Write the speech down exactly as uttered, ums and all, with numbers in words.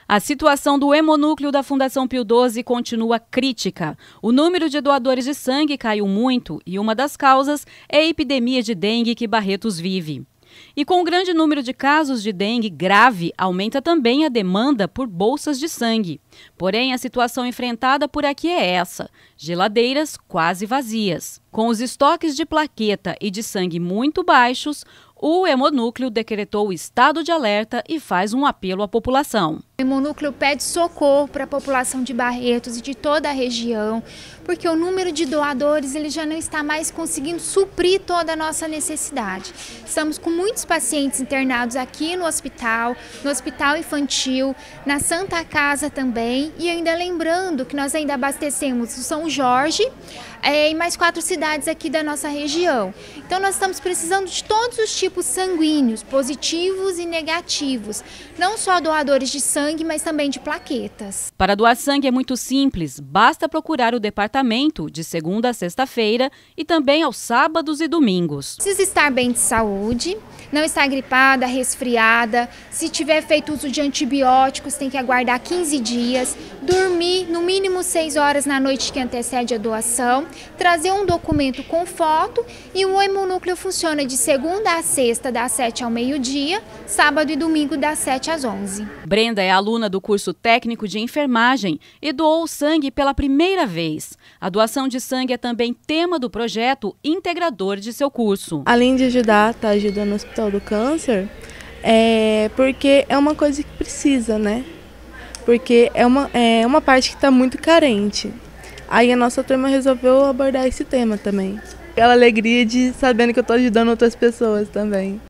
A situação do hemonúcleo da Fundação Pio doze continua crítica. O número de doadores de sangue caiu muito e uma das causas é a epidemia de dengue que Barretos vive. E com o grande número de casos de dengue grave, aumenta também a demanda por bolsas de sangue. Porém, a situação enfrentada por aqui é essa: geladeiras quase vazias. Com os estoques de plaqueta e de sangue muito baixos, o hemonúcleo decretou o estado de alerta e faz um apelo à população. O hemonúcleo pede socorro para a população de Barretos e de toda a região, porque o número de doadores ele já não está mais conseguindo suprir toda a nossa necessidade. Estamos com muitos pacientes internados aqui no hospital, no hospital infantil, na Santa Casa também, e ainda lembrando que nós ainda abastecemos o São Jorge é, e mais quatro cidades aqui da nossa região. Então nós estamos precisando de todos os tipos sanguíneos, positivos e negativos, não só doadores de sangue, mas também de plaquetas. Para doar sangue é muito simples, basta procurar o departamento de segunda a sexta-feira e também aos sábados e domingos. Precisa estar bem de saúde, não estar gripada, resfriada, se tiver feito uso de antibióticos tem que aguardar quinze dias, dormir no mínimo seis horas na noite que antecede a doação, trazer um documento com foto e o hemonúcleo funciona de segunda a sexta das sete ao meio-dia, sábado e domingo das sete às onze. Brenda é aluna do curso técnico de enfermagem e doou sangue pela primeira vez. A doação de sangue é também tema do projeto integrador de seu curso. Além de ajudar, tá ajudando no Hospital do Câncer, é porque é uma coisa que precisa, né? Porque é uma, é uma parte que está muito carente. Aí a nossa turma resolveu abordar esse tema também. Aquela alegria de sabendo que eu estou ajudando outras pessoas também.